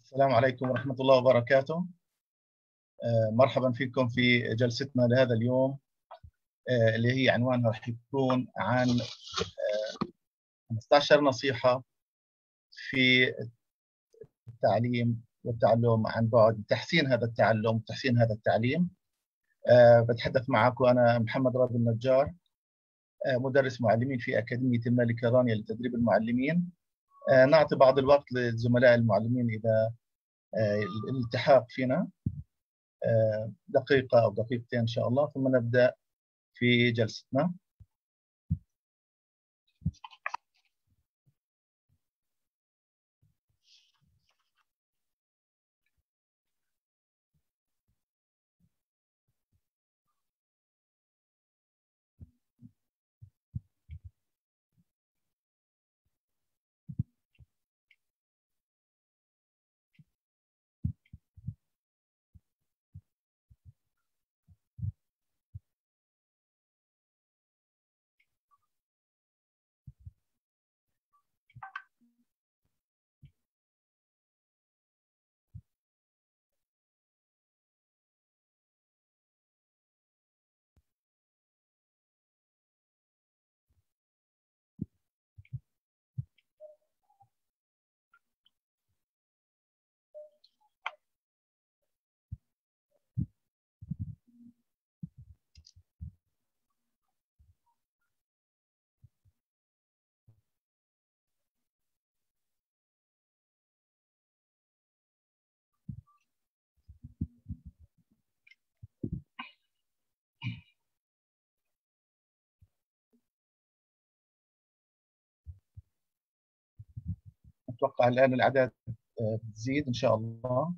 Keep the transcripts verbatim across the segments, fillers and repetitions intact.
السلام عليكم ورحمة الله وبركاته. آه، مرحبا فيكم في جلستنا لهذا اليوم، آه، اللي هي عنوانها راح يكون عن آه، خمسة عشر نصيحة في التعليم والتعلم عن بعد، تحسين هذا التعلم وتحسين هذا التعليم. آه، بتحدث معكم أنا محمد راضي النجار، آه، مدرس معلمين في أكاديمية الملكة رانيا لتدريب المعلمين. آه، نعطي بعض الوقت للزملاء المعلمين إذا آه، الالتحاق فينا، آه، دقيقة أو دقيقتين إن شاء الله، ثم نبدأ في جلستنا. أتوقع الآن الأعداد آه، بتزيد إن شاء الله.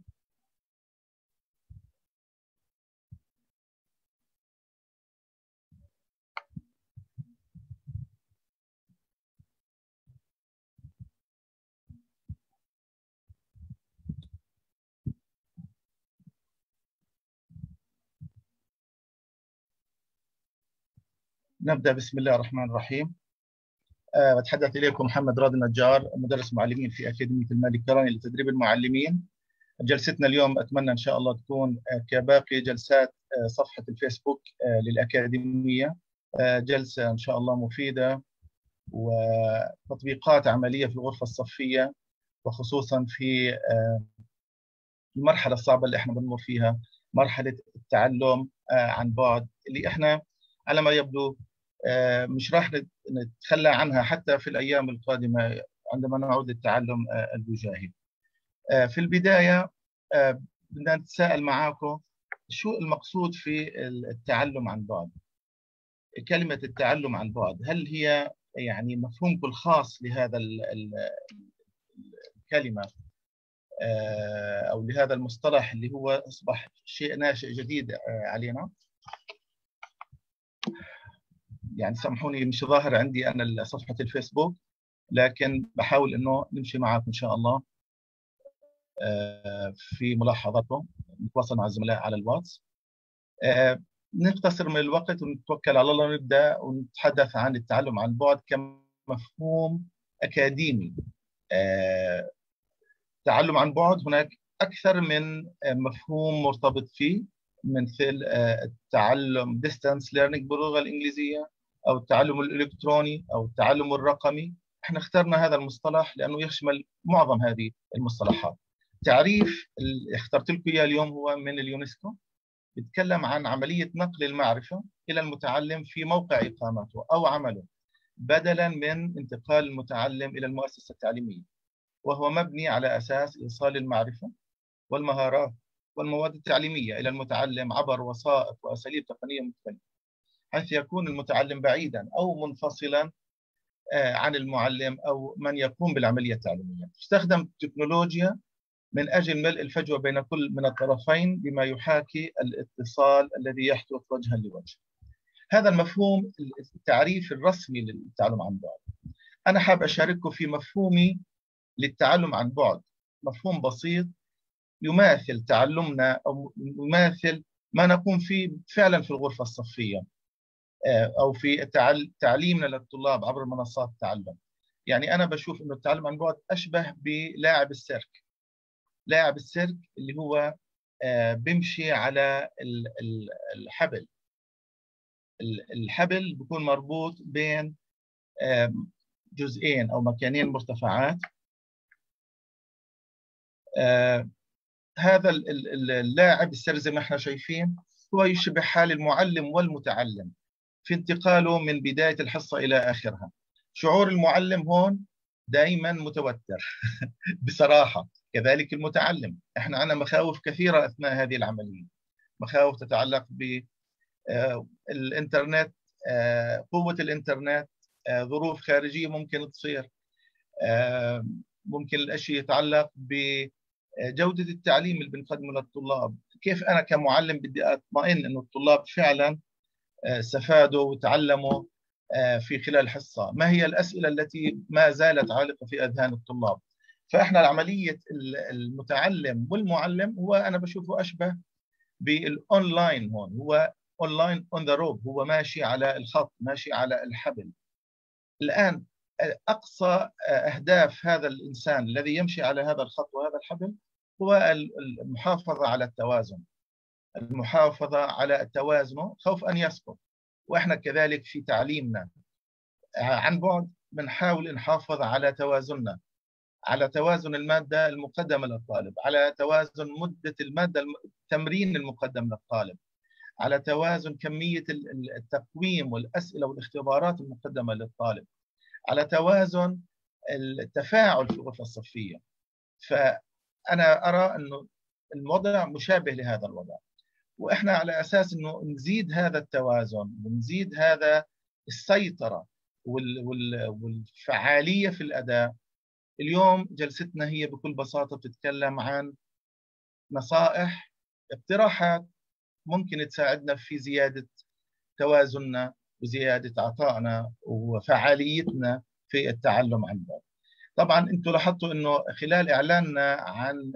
نبدأ. بسم الله الرحمن الرحيم. أه بتحدث إليكم محمد راضي النجار، مدرس معلمين في أكاديمية الملكة رانيا لتدريب المعلمين. جلستنا اليوم أتمنى إن شاء الله تكون أه كباقي جلسات أه صفحة الفيسبوك أه للأكاديمية، أه جلسة إن شاء الله مفيدة وتطبيقات عملية في الغرفة الصفية، وخصوصا في أه المرحلة الصعبة اللي احنا بنمر فيها، مرحلة التعلم أه عن بعد، اللي احنا على ما يبدو مش راح نتخلى عنها حتى في الأيام القادمة عندما نعود للتعلم الوجاهي. في البداية بدنا نتساءل معاكم، شو المقصود في التعلم عن بعد؟ كلمة التعلم عن بعد، هل هي يعني مفهومكم الخاص لهذا الكلمة أو لهذا المصطلح اللي هو أصبح شيء ناشئ جديد علينا؟ يعني سامحوني مش ظاهر عندي أنا صفحة الفيسبوك، لكن بحاول إنه نمشي معكم إن شاء الله في ملاحظاتكم، نتواصل مع الزملاء على الواتس. نختصر من الوقت ونتوكل على الله ونبدأ ونتحدث عن التعلم عن بعد كمفهوم أكاديمي. التعلم عن بعد هناك أكثر من مفهوم مرتبط فيه، مثل التعلم distance learning باللغة الإنجليزية، أو التعلم الإلكتروني، أو التعلم الرقمي. احنا اخترنا هذا المصطلح لأنه يشمل معظم هذه المصطلحات. تعريف اللي اخترت لكم إياه اليوم هو من اليونسكو، بيتكلم عن عملية نقل المعرفة إلى المتعلم في موقع إقامته أو عمله، بدلا من انتقال المتعلم إلى المؤسسة التعليمية، وهو مبني على أساس إيصال المعرفة والمهارات والمواد التعليمية إلى المتعلم عبر وسائط وأساليب تقنية مختلفة، حيث يكون المتعلم بعيدا أو منفصلا عن المعلم أو من يقوم بالعملية التعليمية. تستخدم التكنولوجيا من أجل ملء الفجوة بين كل من الطرفين بما يحاكي الاتصال الذي يحدث وجها لوجه. هذا المفهوم التعريف الرسمي للتعلم عن بعد. أنا حاب أشارككم في مفهومي للتعلم عن بعد، مفهوم بسيط يماثل تعلمنا أو يماثل ما نقوم فيه فعلا في الغرفة الصفية أو في تعليمنا للطلاب عبر منصات التعلم. يعني أنا بشوف أنه التعلم عن بعد أشبه بلاعب السيرك. لاعب السيرك اللي هو بيمشي على الحبل. الحبل بيكون مربوط بين جزئين أو مكانين مرتفعات. هذا اللاعب السيرك زي ما احنا شايفين هو يشبه حال المعلم والمتعلم في انتقاله من بداية الحصة إلى آخرها. شعور المعلم هون دائما متوتر بصراحة، كذلك المتعلم. احنا عندنا مخاوف كثيرة أثناء هذه العملية، مخاوف تتعلق بالإنترنت، قوة الإنترنت، ظروف خارجية ممكن تصير، ممكن الأشياء يتعلق بجودة التعليم اللي بنقدمه للطلاب. كيف أنا كمعلم بدي أطمئن أنه الطلاب فعلا استفادوا وتعلموا في خلال الحصة؟ ما هي الأسئلة التي ما زالت عالقة في أذهان الطلاب؟ فإحنا عملية المتعلم والمعلم هو أنا بشوفه أشبه بالأونلاين. هون هو أونلاين on the rope، هو ماشي على الخط، ماشي على الحبل. الآن أقصى أهداف هذا الإنسان الذي يمشي على هذا الخط وهذا الحبل هو المحافظة على التوازن، المحافظة على التوازن خوف أن يسقط. وإحنا كذلك في تعليمنا عن بعد بنحاول نحافظ على توازننا، على توازن المادة المقدمة للطالب، على توازن مدة المادة التمرين المقدم للطالب، على توازن كمية التقويم والأسئلة والاختبارات المقدمة للطالب، على توازن التفاعل في الغرفة الصفية. فأنا أرى أنه الوضع مشابه لهذا الوضع، وإحنا على أساس أنه نزيد هذا التوازن ونزيد هذا السيطرة والفعالية في الأداء. اليوم جلستنا هي بكل بساطة بتتكلم عن نصائح، اقتراحات ممكن تساعدنا في زيادة توازننا وزيادة عطائنا وفعاليتنا في التعلم عن بعد. طبعا انتم لاحظتوا انه خلال اعلاننا عن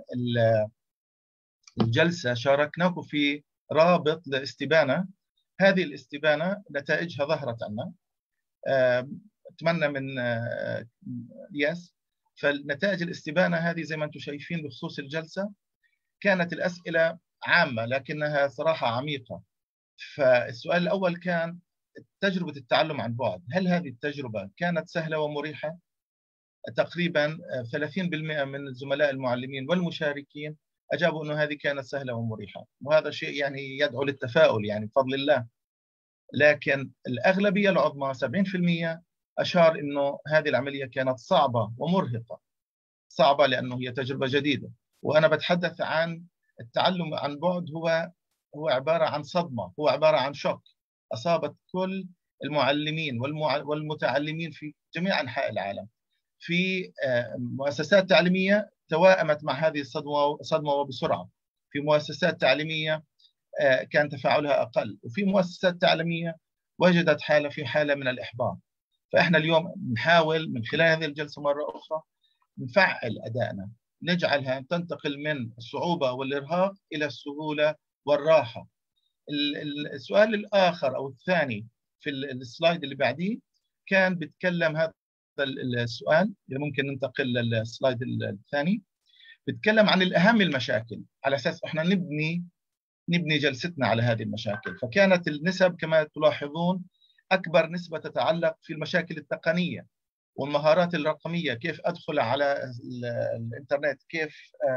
الجلسة شاركناكم في رابط لاستبانة. هذه الاستبانة نتائجها ظهرت عنا، اتمنى من ياس. فالنتائج الاستبانة هذه زي ما انتم شايفين بخصوص الجلسة كانت الأسئلة عامة لكنها صراحة عميقة. فالسؤال الأول كان تجربة التعلم عن بعد، هل هذه التجربة كانت سهلة ومريحة؟ تقريبا ثلاثين بالمئة من الزملاء المعلمين والمشاركين أجابوا أنه هذه كانت سهلة ومريحة، وهذا شيء يعني يدعو للتفاؤل يعني بفضل الله. لكن الأغلبية العظمى سبعين بالمئة أشار أنه هذه العملية كانت صعبة ومرهقة. صعبة لأنه هي تجربة جديدة، وأنا بتحدث عن التعلم عن بعد هو هو عبارة عن صدمة، هو عبارة عن شوك أصابت كل المعلمين والمتعلمين في جميع أنحاء العالم. في مؤسسات تعليمية توائمت مع هذه الصدمة صدمة وبسرعة، في مؤسسات تعليمية كان تفاعلها أقل، وفي مؤسسات تعليمية وجدت حالة في حالة من الإحباط. فإحنا اليوم نحاول من خلال هذه الجلسة مرة أخرى نفعل أدائنا، نجعلها تنتقل من الصعوبة والإرهاق إلى السهولة والراحة. السؤال الآخر أو الثاني في السلايد اللي بعديه كان بيتكلم، هذا السؤال اللي ممكن ننتقل للسلايد الثاني، بيتكلم عن الأهم المشاكل على أساس إحنا نبني نبني جلستنا على هذه المشاكل. فكانت النسب كما تلاحظون أكبر نسبة تتعلق في المشاكل التقنية والمهارات الرقمية، كيف أدخل على الإنترنت، كيف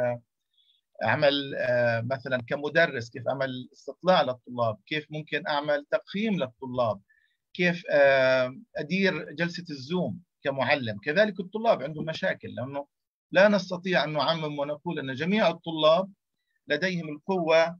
أعمل مثلا كمدرس، كيف أعمل استطلاع للطلاب، كيف ممكن أعمل تقييم للطلاب، كيف أدير جلسة الزوم كمعلم. كذلك الطلاب عندهم مشاكل، لأنه لا نستطيع أن نعمم ونقول أن جميع الطلاب لديهم القوة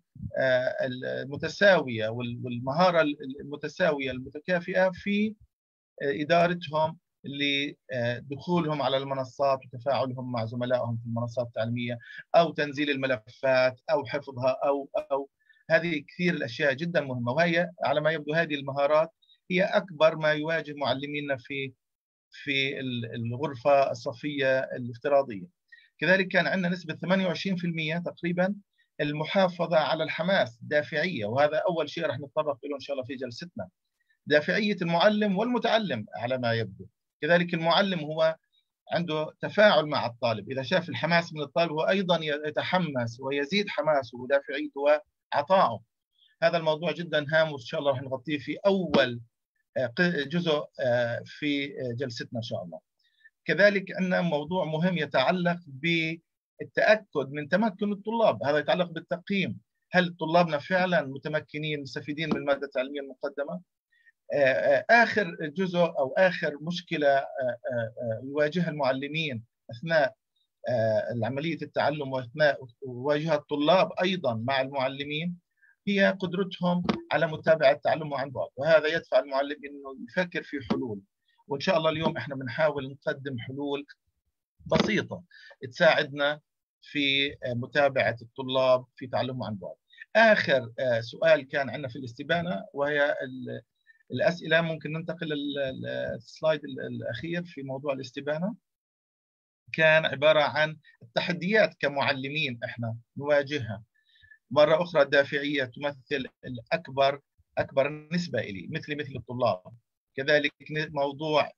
المتساوية والمهارة المتساوية المتكافئة في إدارتهم لدخولهم على المنصات وتفاعلهم مع زملائهم في المنصات التعليمية، أو تنزيل الملفات أو حفظها أو أو هذه كثير الأشياء جدا مهمة، وهي على ما يبدو هذه المهارات هي أكبر ما يواجه معلمينا في في الغرفة الصفية الافتراضية. كذلك كان عندنا نسبة ثمانية وعشرين بالمئة تقريبا المحافظة على الحماس، الدافعية، وهذا أول شيء رح نتطرق له إن شاء الله في جلستنا. دافعية المعلم والمتعلم على ما يبدو. كذلك المعلم هو عنده تفاعل مع الطالب. إذا شاف الحماس من الطالب هو أيضا يتحمس ويزيد حماسه ودافعيته وعطائه. هذا الموضوع جدا هام، وإن شاء الله راح نغطيه في أول جزء في جلستنا إن شاء الله. كذلك عندنا موضوع مهم يتعلق بالتأكد من تمكن الطلاب، هذا يتعلق بالتقييم. هل طلابنا فعلا متمكنين مستفيدين من المادة التعليمية المقدمة؟ آخر جزء أو آخر مشكلة يواجهها المعلمين أثناء عملية التعلم وأثناء يواجهها الطلاب أيضا مع المعلمين هي قدرتهم على متابعة التعلم عن بعد، وهذا يدفع المعلم أنه يفكر في حلول. وإن شاء الله اليوم إحنا بنحاول نقدم حلول بسيطة تساعدنا في متابعة الطلاب في تعلمهم عن بعد. آخر سؤال كان عندنا في الاستبانة وهي الأسئلة. ممكن ننتقل للسلايد الأخير في موضوع الاستبانة. كان عبارة عن التحديات كمعلمين إحنا نواجهها. مرة أخرى الدافعية تمثل الأكبر أكبر نسبة إلي مثل مثل الطلاب. كذلك موضوع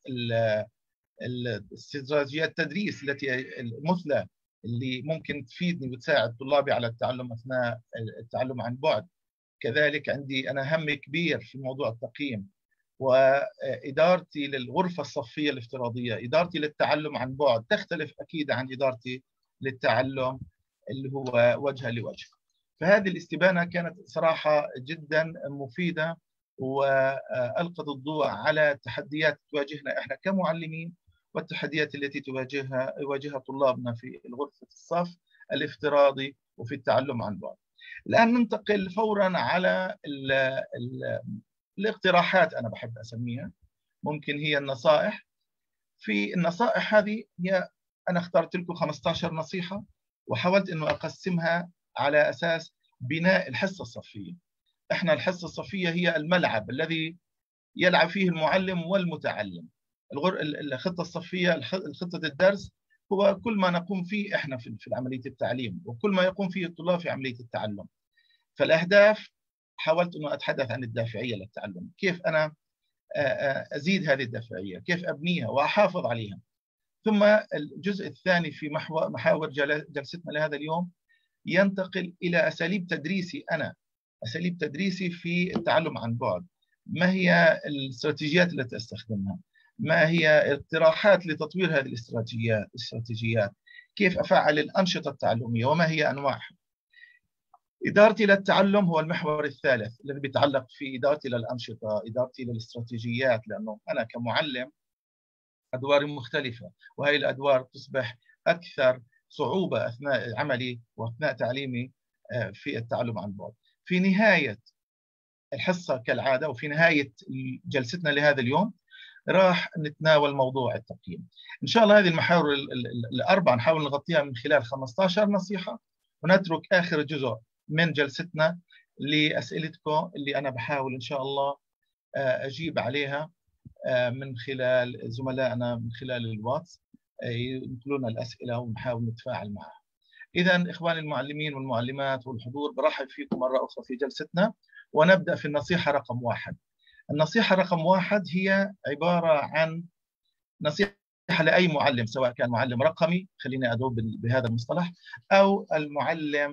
استراتيجيات التدريس التي المثلى اللي ممكن تفيدني وتساعد طلابي على التعلم أثناء التعلم عن بعد. كذلك عندي أنا هم كبير في موضوع التقييم، وإدارتي للغرفة الصفية الافتراضية. إدارتي للتعلم عن بعد تختلف أكيد عن إدارتي للتعلم اللي هو وجها لوجه. فهذه الاستبانة كانت صراحة جدا مفيدة، وألقت الضوء على التحديات تواجهنا إحنا كمعلمين والتحديات التي تواجهها يواجهها طلابنا في الغرفة الصف الافتراضي وفي التعلم عن بعد. الآن ننتقل فورا على ال ال الاقتراحات، أنا بحب أسميها، ممكن هي النصائح. في النصائح هذه هي أنا اخترت لكم خمسة عشر نصيحة، وحاولت أنه أقسمها على أساس بناء الحصة الصفية. إحنا الحصة الصفية هي الملعب الذي يلعب فيه المعلم والمتعلم. الخطة الصفية الخطة الدرس هو كل ما نقوم فيه إحنا في عملية التعليم، وكل ما يقوم فيه الطلاب في عملية التعلم. فالأهداف حاولت أنه أتحدث عن الدافعية للتعلم، كيف أنا أزيد هذه الدافعية، كيف أبنيها وأحافظ عليها. ثم الجزء الثاني في محاور جلستنا لهذا اليوم ينتقل إلى أساليب تدريسي أنا أساليب تدريسي في التعلم عن بعد. ما هي الاستراتيجيات التي أستخدمها؟ ما هي اقتراحات لتطوير هذه الاستراتيجيات الاستراتيجيات كيف أفعل الأنشطة التعلمية وما هي أنواعها؟ إدارتي للتعلم هو المحور الثالث الذي بيتعلق في إدارتي للأنشطة، إدارتي للاستراتيجيات، لأنه أنا كمعلم أدوار مختلفة، وهي الأدوار تصبح أكثر صعوبة أثناء عملي وأثناء تعليمي في التعلم عن بعد. في نهاية الحصة كالعادة وفي نهاية جلستنا لهذا اليوم راح نتناول موضوع التقييم. إن شاء الله هذه المحاور الأربعة نحاول نغطيها من خلال خمسة عشر نصيحة، ونترك آخر جزء من جلستنا لأسئلتكم اللي أنا بحاول إن شاء الله أجيب عليها من خلال زملائنا من خلال الواتس ينقلون الأسئلة ونحاول نتفاعل معها. إذا إخواني المعلمين والمعلمات والحضور، برحب فيكم مرة أخرى في جلستنا، ونبدأ في النصيحة رقم واحد. النصيحة رقم واحد هي عبارة عن نصيحة لأي معلم، سواء كان معلم رقمي، خليني أدعو بهذا المصطلح، أو المعلم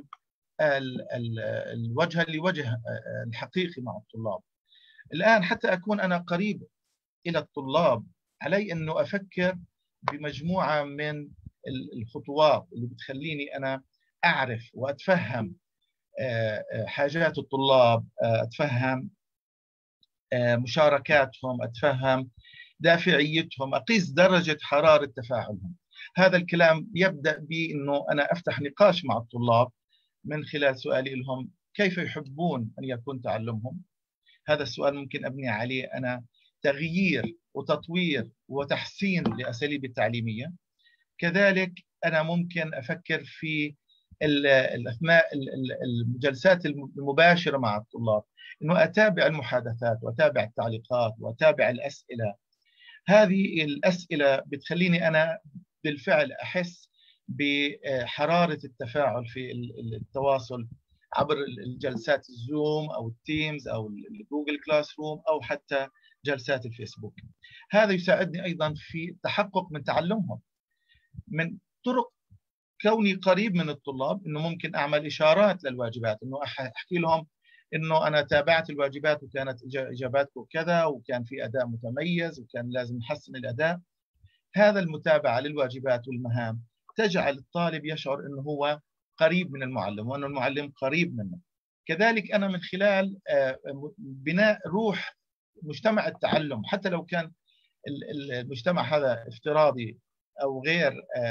الوجه لوجه الحقيقي مع الطلاب. الآن حتى أكون أنا قريب إلى الطلاب علي أنه أفكر بمجموعة من الخطوات اللي بتخليني أنا أعرف وأتفهم حاجات الطلاب، أتفهم مشاركاتهم، أتفهم دافعيتهم، أقيس درجة حرارة تفاعلهم. هذا الكلام يبدأ بأنه أنا أفتح نقاش مع الطلاب من خلال سؤالي لهم كيف يحبون أن يكون تعلمهم. هذا السؤال ممكن أبني عليه أنا تغيير وتطوير وتحسين لأساليب التعليمية. كذلك أنا ممكن أفكر في أثناء الجلسات المباشرة مع الطلاب أنه أتابع المحادثات وأتابع التعليقات وأتابع الأسئلة. هذه الأسئلة بتخليني أنا بالفعل أحس بحرارة التفاعل في التواصل عبر الجلسات الزوم أو التيمز أو الجوجل كلاس روم أو حتى جلسات الفيسبوك. هذا يساعدني أيضا في التحقق من تعلمهم. من طرق كوني قريب من الطلاب انه ممكن اعمل اشارات للواجبات، انه احكي لهم انه انا تابعت الواجبات وكانت اجاباتكم كذا وكان في اداء متميز وكان لازم نحسن الاداء. هذا المتابعه للواجبات والمهام تجعل الطالب يشعر انه هو قريب من المعلم وان المعلم قريب منه. كذلك انا من خلال بناء روح مجتمع التعلم، حتى لو كان المجتمع هذا افتراضي او غير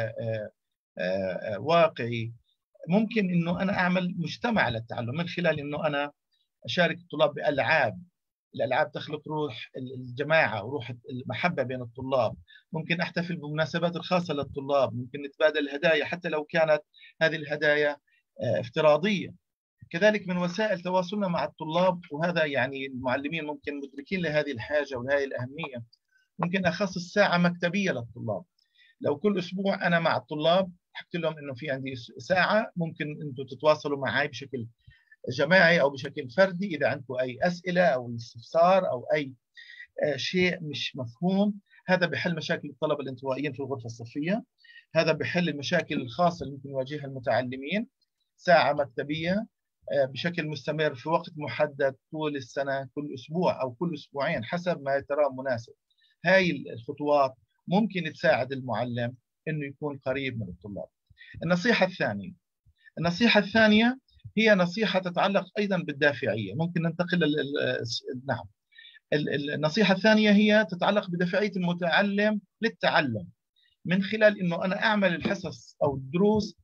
واقعي، ممكن انه انا اعمل مجتمع للتعلم من خلال انه انا اشارك الطلاب بالعاب. الالعاب تخلق روح الجماعه وروح المحبه بين الطلاب. ممكن احتفل بمناسبات الخاصه للطلاب، ممكن نتبادل الهدايا حتى لو كانت هذه الهدايا افتراضيه. كذلك من وسائل تواصلنا مع الطلاب، وهذا يعني المعلمين ممكن مدركين لهذه الحاجه وهذه الاهميه، ممكن اخصص ساعه مكتبيه للطلاب. لو كل اسبوع انا مع الطلاب حكيت لهم انه في عندي ساعه ممكن انتم تتواصلوا معي بشكل جماعي او بشكل فردي اذا عندكم اي اسئله او استفسار او اي شيء مش مفهوم. هذا بحل مشاكل الطلبه الانطوائيين في الغرفه الصفيه، هذا بحل المشاكل الخاصه اللي ممكن يواجهها المتعلمين. ساعه مكتبيه بشكل مستمر في وقت محدد طول السنه، كل اسبوع او كل اسبوعين حسب ما تراه مناسب. هاي الخطوات ممكن تساعد المعلم انه يكون قريب من الطلاب. النصيحه الثانيه النصيحه الثانيه هي نصيحه تتعلق ايضا بالدافعيه. ممكن ننتقل لل... نعم النصيحه الثانيه هي تتعلق بدافعيه المتعلم للتعلم، من خلال انه انا اعمل الحصص او الدروس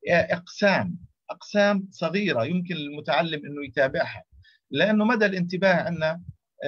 اقسام اقسام صغيره يمكن للمتعلم انه يتابعها، لانه مدى الانتباه عندنا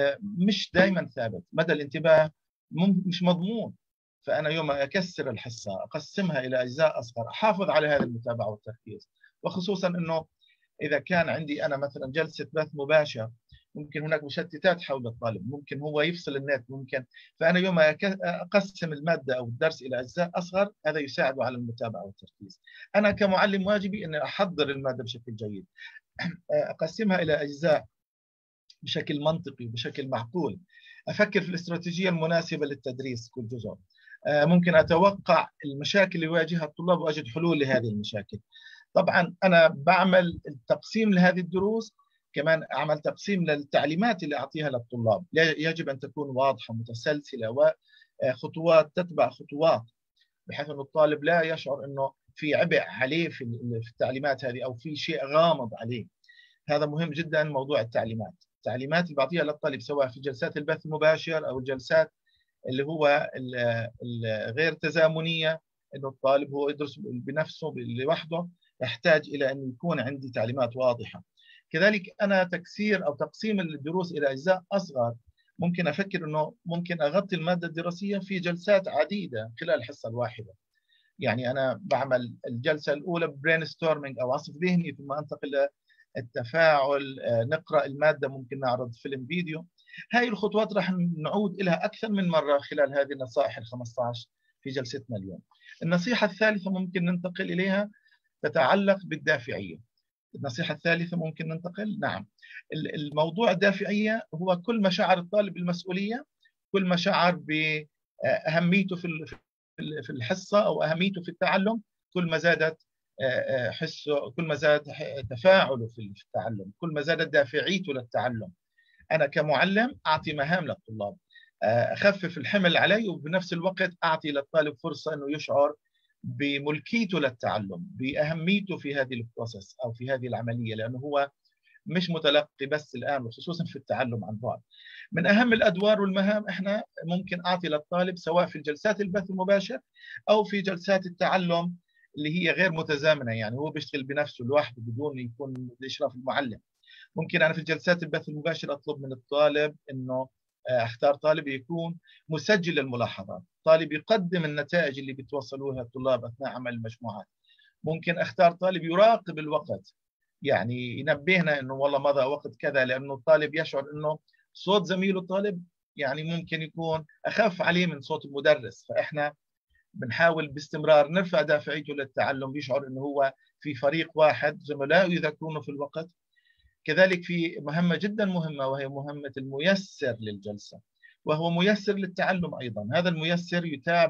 مش دائما ثابت، مدى الانتباه مش مضمون. فانا يوم اكسر الحصه اقسمها الى اجزاء اصغر احافظ على هذه المتابعه والتركيز. وخصوصا انه اذا كان عندي انا مثلا جلسه بث مباشر ممكن هناك مشتتات حول الطالب، ممكن هو يفصل النت، ممكن فانا يوم اقسم الماده او الدرس الى اجزاء اصغر هذا يساعد على المتابعه والتركيز. انا كمعلم واجبي اني احضر الماده بشكل جيد، اقسمها الى اجزاء بشكل منطقي وبشكل معقول، افكر في الاستراتيجيه المناسبه للتدريس كل جزء. ممكن اتوقع المشاكل اللي يواجهها الطلاب واجد حلول لهذه المشاكل. طبعا انا بعمل التقسيم لهذه الدروس، كمان اعمل تقسيم للتعليمات اللي اعطيها للطلاب، يجب ان تكون واضحه متسلسله وخطوات تتبع خطوات، بحيث انه الطالب لا يشعر انه في عبء عليه في التعليمات هذه او في شيء غامض عليه. هذا مهم جدا موضوع التعليمات. التعليمات اللي بعطيها للطالب سواء في جلسات البث المباشر او الجلسات اللي هو الغير تزامنيه، انه الطالب هو يدرس بنفسه لوحده، يحتاج الى ان يكون عندي تعليمات واضحه. كذلك انا تكسير او تقسيم الدروس الى اجزاء اصغر، ممكن افكر انه ممكن اغطي الماده الدراسيه في جلسات عديده خلال الحصه الواحده. يعني انا بعمل الجلسه الاولى برين ستورمينج او عصف ذهني، ثم انتقل التفاعل، نقرا الماده، ممكن نعرض فيلم فيديو. هاي الخطوات راح نعود لها اكثر من مره خلال هذه النصائح ال خمسة عشر في جلستنا اليوم. النصيحه الثالثه ممكن ننتقل اليها تتعلق بالدافعيه. النصيحه الثالثه ممكن ننتقل نعم الموضوع الدافعيه هو كل ما شعر الطالب بالمسؤوليه، كل ما شعر باهميته في في الحصه او اهميته في التعلم، كل ما زادت حسه، كل ما زاد تفاعله في التعلم، كل ما زادت دافعيته للتعلم. أنا كمعلم أعطي مهام للطلاب، أخفف الحمل علي، وبنفس الوقت أعطي للطالب فرصة أنه يشعر بملكيته للتعلم، بأهميته في هذه البروسيس أو في هذه العملية، لأنه هو مش متلقي بس الآن، وخصوصا في التعلم عن بعد. من أهم الأدوار والمهام إحنا ممكن أعطي للطالب سواء في الجلسات البث المباشر أو في جلسات التعلم اللي هي غير متزامنة، يعني هو بيشتغل بنفسه لوحده بدون يكون بإشراف المعلم. ممكن أنا في الجلسات البث المباشر أطلب من الطالب إنه أختار طالب يكون مسجل الملاحظات، طالب يقدم النتائج اللي بتوصلوها الطلاب أثناء عمل المجموعات. ممكن أختار طالب يراقب الوقت، يعني ينبهنا إنه والله مضى وقت كذا، لأنه الطالب يشعر إنه صوت زميله الطالب يعني ممكن يكون أخف عليه من صوت المدرس، فإحنا بنحاول باستمرار نرفع دافعيته للتعلم، بيشعر إنه هو في فريق واحد، زملائه يذكرونه في الوقت. كذلك في مهمة جدا مهمة وهي مهمة الميسر للجلسة، وهو ميسر للتعلم أيضا. هذا الميسر يتابع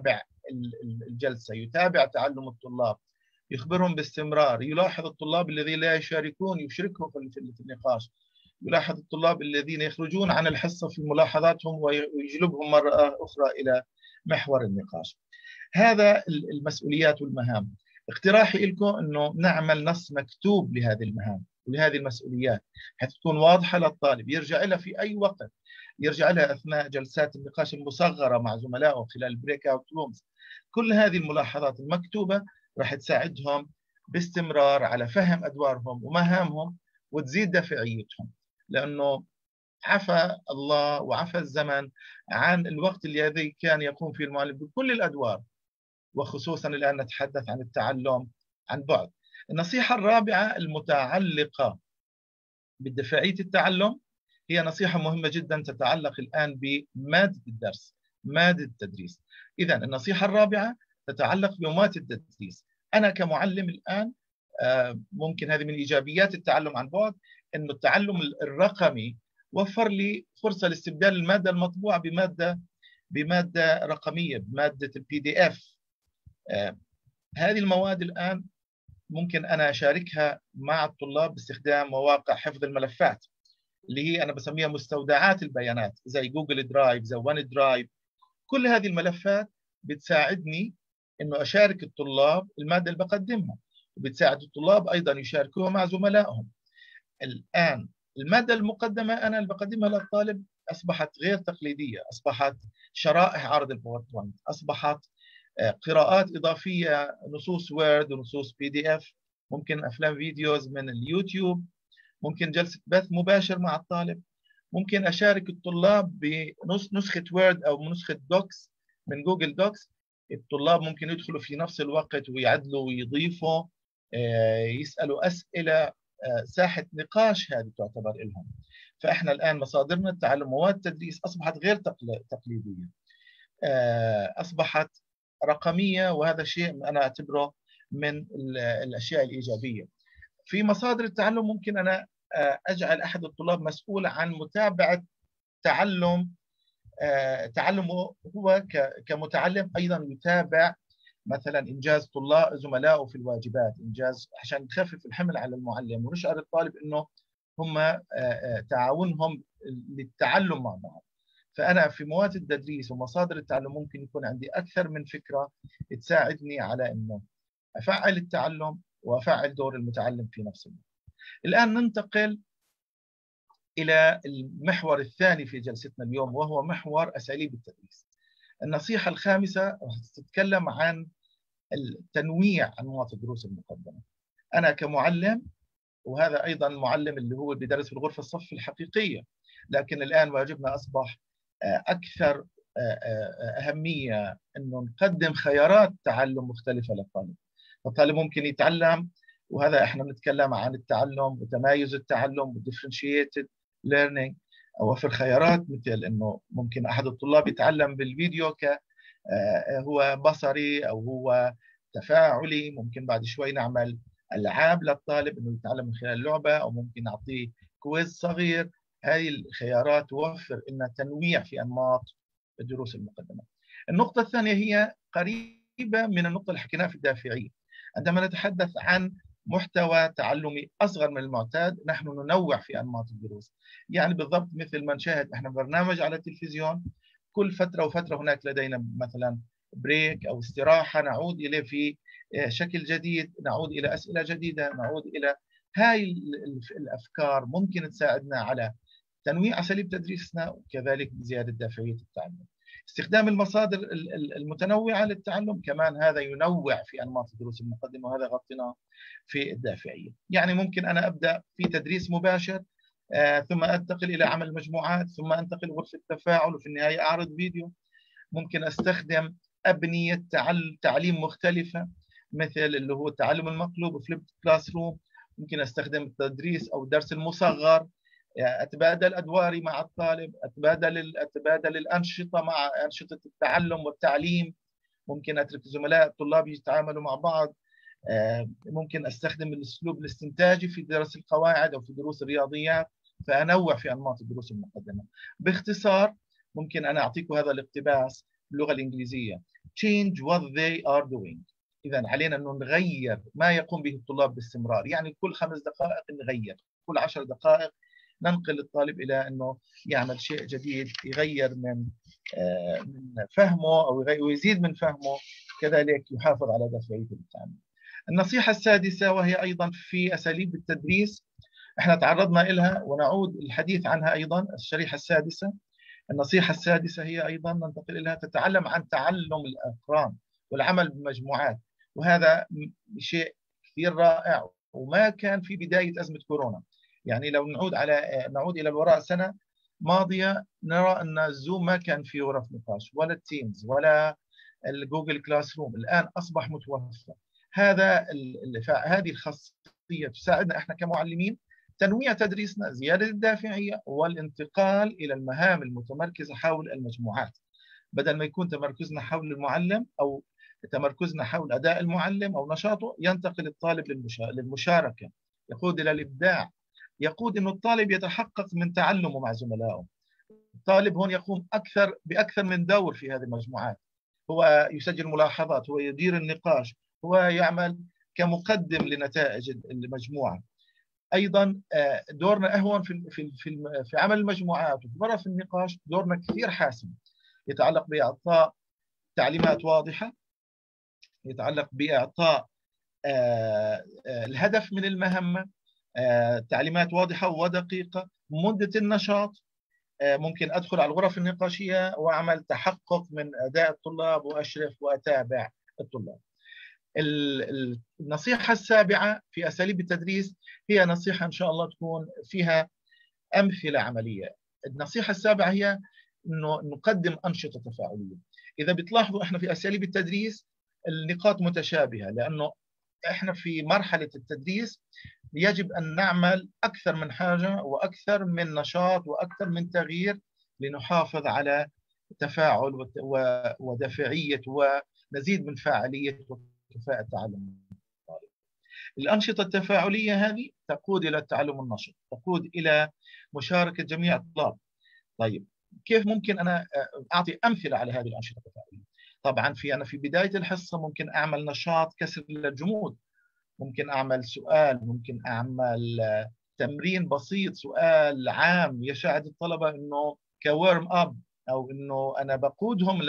الجلسة، يتابع تعلم الطلاب، يخبرهم باستمرار، يلاحظ الطلاب الذين لا يشاركون يشركهم في النقاش، يلاحظ الطلاب الذين يخرجون عن الحصة في ملاحظاتهم ويجلبهم مرة أخرى إلى محور النقاش. هذا المسؤوليات والمهام. اقتراحي لكم أنه نعمل نص مكتوب لهذه المهام ولهذه المسؤوليات حتى تكون واضحة للطالب، يرجع لها في أي وقت، يرجع لها أثناء جلسات النقاش المصغرة مع زملائه خلال البريك اوت رومز. كل هذه الملاحظات المكتوبة راح تساعدهم باستمرار على فهم أدوارهم ومهامهم وتزيد دافعيتهم، لأنه عفى الله وعفى الزمن عن الوقت الذي كان يقوم فيه المعلم بكل الأدوار، وخصوصا الآن نتحدث عن التعلم عن بعد. النصيحة الرابعة المتعلقة بدافعية التعلم هي نصيحة مهمة جدا تتعلق الآن بمادة الدرس، مادة التدريس. إذا النصيحة الرابعة تتعلق بمادة التدريس. أنا كمعلم الآن ممكن هذه من إيجابيات التعلم عن بعد، أنه التعلم الرقمي وفر لي فرصة لاستبدال المادة المطبوعة بمادة بمادة رقمية، بمادة البي دي اف. هذه المواد الآن ممكن أنا أشاركها مع الطلاب باستخدام مواقع حفظ الملفات اللي هي أنا بسميها مستودعات البيانات، زي جوجل درايف، زي وان درايف. كل هذه الملفات بتساعدني إنه أشارك الطلاب المادة اللي بقدمها، وبتساعد الطلاب أيضا يشاركوها مع زملائهم. الآن المادة المقدمة أنا اللي بقدمها للطالب أصبحت غير تقليدية، أصبحت شرائح عرض الباوربوينت، أصبحت قراءات إضافية، نصوص وورد ونصوص بي دي اف، ممكن أفلام فيديوز من اليوتيوب، ممكن جلسة بث مباشر مع الطالب، ممكن أشارك الطلاب بنسخة وورد أو نسخة دوكس من جوجل دوكس. الطلاب ممكن يدخلوا في نفس الوقت ويعدلوا ويضيفوا، يسألوا أسئلة، ساحة نقاش هذه تعتبر لهم. فإحنا الآن مصادرنا التعلم مواد التدريس أصبحت غير تقليدية، أصبحت رقمية، وهذا شيء أنا أعتبره من الأشياء الإيجابية. في مصادر التعلم ممكن أنا أجعل أحد الطلاب مسؤول عن متابعة تعلم تعلمه هو كمتعلم، أيضا يتابع مثلا إنجاز طلاب زملائه في الواجبات، إنجاز عشان نخفف الحمل على المعلم ونشعر الطالب إنه هم تعاونهم للتعلم مع بعض. فأنا في مواد التدريس ومصادر التعلم ممكن يكون عندي أكثر من فكرة تساعدني على إنه أفعل التعلم وأفعل دور المتعلم في نفس الوقت. الآن ننتقل إلى المحور الثاني في جلستنا اليوم، وهو محور أساليب التدريس. النصيحة الخامسة راح تتكلم عن التنويع أنماط الدروس المقدمة. أنا كمعلم، وهذا أيضا معلم اللي هو بيدرس في الغرفة الصف الحقيقية، لكن الآن واجبنا أصبح أكثر أهمية أنه نقدم خيارات تعلم مختلفة للطالب. الطالب ممكن يتعلم، وهذا احنا بنتكلم عن التعلم وتمايز التعلم والديفرنشيتد ليرنينج، وفر خيارات مثل انه ممكن احد الطلاب يتعلم بالفيديو ك هو بصري او هو تفاعلي، ممكن بعد شوي نعمل العاب للطالب انه يتعلم من خلال لعبه، او ممكن نعطيه كويز صغير. هذه الخيارات توفر لنا تنويع في انماط الدروس المقدمه. النقطه الثانيه هي قريبه من النقطه اللي حكيناها في الدافعيه. عندما نتحدث عن محتوى تعلمي أصغر من المعتاد، نحن ننوع في أنماط الدروس. يعني بالضبط مثل ما نشاهد احنا برنامج على التلفزيون، كل فترة وفترة هناك لدينا مثلا بريك أو استراحة نعود إليه في شكل جديد، نعود إلى أسئلة جديدة، نعود إلى هاي الأفكار ممكن تساعدنا على تنويع أساليب تدريسنا، وكذلك بزيادة دافعية التعلم. استخدام المصادر المتنوعة للتعلم كمان هذا ينوع في أنماط الدروس المقدمة، وهذا غطيناه في الدافعية. يعني ممكن أنا أبدأ في تدريس مباشر، آه، ثم أنتقل إلى عمل مجموعات، ثم أنتقل لغرفة تفاعل، وفي النهاية أعرض فيديو. ممكن أستخدم أبنية تعليم مختلفة مثل اللي هو التعلم المقلوب فليب كلاس روم. ممكن أستخدم التدريس أو الدرس المصغر، أتبادل أدواري مع الطالب، أتبادل أتبادل الأنشطة مع أنشطة التعلم والتعليم. ممكن أترك زملاء الطلاب يتعاملوا مع بعض. ممكن أستخدم الأسلوب الاستنتاجي في درس القواعد أو في دروس الرياضيات، فأنوع في أنماط الدروس المقدمة. باختصار ممكن أنا أعطيكم هذا الاقتباس باللغة الإنجليزية change what they are doing. إذا علينا أنه نغير ما يقوم به الطلاب باستمرار، يعني كل خمس دقائق نغير، كل عشر دقائق ننقل الطالب إلى أنه يعمل شيء جديد، يغير من من فهمه أو يزيد من فهمه، كذلك يحافظ على دافعية التعلم. النصيحة السادسة وهي أيضا في أساليب التدريس، احنا تعرضنا لها ونعود الحديث عنها أيضا. الشريحة السادسة، النصيحة السادسة هي أيضا ننتقل إليها، تتعلم عن تعلم الأقران والعمل بمجموعات، وهذا شيء كثير رائع وما كان في بداية أزمة كورونا. يعني لو نعود على نعود إلى الوراء سنة ماضية نرى أن الزوم ما كان فيه غرف نقاش ولا التيمز ولا الجوجل كلاس روم، الآن أصبح متوفر. هذا هذه الخاصية تساعدنا احنا كمعلمين تنويع تدريسنا، زيادة الدافعية، والانتقال إلى المهام المتمركزة حول المجموعات، بدل ما يكون تمركزنا حول المعلم أو تمركزنا حول أداء المعلم أو نشاطه، ينتقل الطالب للمشاركة، يقود إلى الإبداع، يقود أن الطالب يتحقق من تعلمه مع زملائه. الطالب هون يقوم أكثر بأكثر من دور في هذه المجموعات، هو يسجل ملاحظات، هو يدير النقاش، هو يعمل كمقدم لنتائج المجموعة. أيضا دورنا أهون في في في في عمل المجموعات وفي غرف النقاش، دورنا كثير حاسم، يتعلق بإعطاء تعليمات واضحة، يتعلق بإعطاء الهدف من المهمة، تعليمات واضحة ودقيقة، مدة النشاط. ممكن أدخل على الغرف النقاشية وأعمل تحقق من أداء الطلاب وأشرف وأتابع الطلاب. النصيحة السابعة في أساليب التدريس هي نصيحة إن شاء الله تكون فيها أمثلة عملية. النصيحة السابعة هي إنه نقدم أنشطة تفاعلية. إذا بتلاحظوا إحنا في أساليب التدريس النقاط متشابهة، لأنه إحنا في مرحلة التدريس يجب أن نعمل أكثر من حاجة وأكثر من نشاط وأكثر من تغيير لنحافظ على تفاعل ودافعية ونزيد من فاعلية وكفاءة تعلم الطالب. الأنشطة التفاعلية هذه تقود إلى التعلم النشط، تقود إلى مشاركة جميع الطلاب. طيب كيف ممكن أنا أعطي أمثلة على هذه الأنشطة التفاعلية؟ طبعا في أنا في بداية الحصة ممكن أعمل نشاط كسر للجمود، ممكن أعمل سؤال، ممكن أعمل تمرين بسيط، سؤال عام يساعد الطلبة إنه كورم أب، أو إنه أنا بقودهم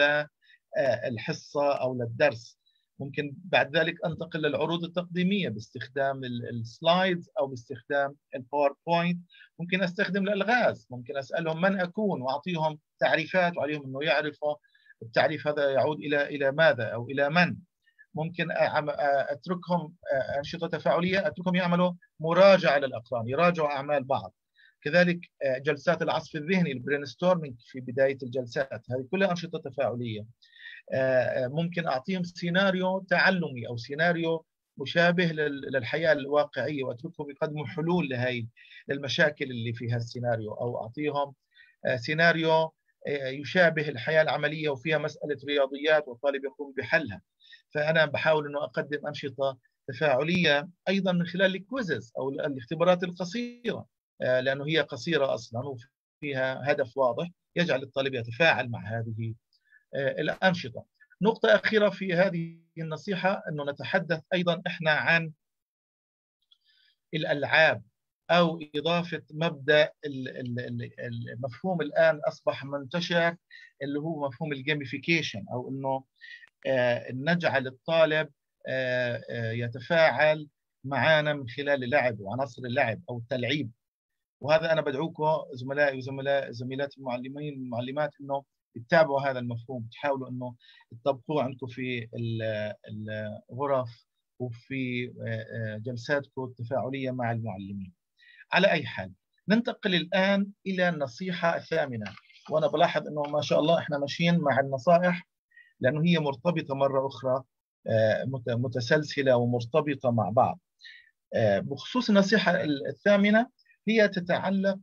للحصة أو للدرس. ممكن بعد ذلك أنتقل للعروض التقديمية باستخدام السلايدز أو باستخدام الباوربوينت. ممكن أستخدم الألغاز، ممكن أسألهم من أكون وأعطيهم تعريفات وعليهم أنه يعرفوا التعريف هذا يعود إلى إلى ماذا أو إلى من. ممكن أتركهم أنشطة تفاعلية، أتركهم يعملوا مراجعة للأقران، يراجعوا أعمال بعض. كذلك جلسات العصف الذهني، البرين ستورمينج في بداية الجلسات، هذه كلها أنشطة تفاعلية. ممكن أعطيهم سيناريو تعلمي أو سيناريو مشابه للحياة الواقعية وأتركهم يقدموا حلول لهي للمشاكل اللي فيها السيناريو، أو أعطيهم سيناريو يشابه الحياة العملية وفيها مسألة رياضيات والطالب يقوم بحلها. فأنا بحاول أنه أقدم أنشطة تفاعلية أيضا من خلال الكويزز أو الاختبارات القصيرة، لأنه هي قصيرة أصلا وفيها هدف واضح يجعل الطالب يتفاعل مع هذه الأنشطة. نقطة أخيرة في هذه النصيحة أنه نتحدث أيضا إحنا عن الألعاب، أو إضافة مبدأ المفهوم الآن أصبح منتشر اللي هو مفهوم الجيميفيكيشن، أو أنه نجعل الطالب يتفاعل معنا من خلال اللعب وعناصر اللعب أو التلعيب. وهذا أنا بدعوكم زملائي وزملاء زميلات المعلمين والمعلمات أنه تتابعوا هذا المفهوم، تحاولوا أنه تطبقوه عندكم في الغرف وفي جلساتكم التفاعلية مع المعلمين. على أي حال ننتقل الآن إلى النصيحة الثامنة، وأنا بلاحظ أنه ما شاء الله إحنا ماشيين مع النصائح لأنه هي مرتبطة مرة أخرى، متسلسلة ومرتبطة مع بعض. بخصوص النصيحة الثامنة هي تتعلق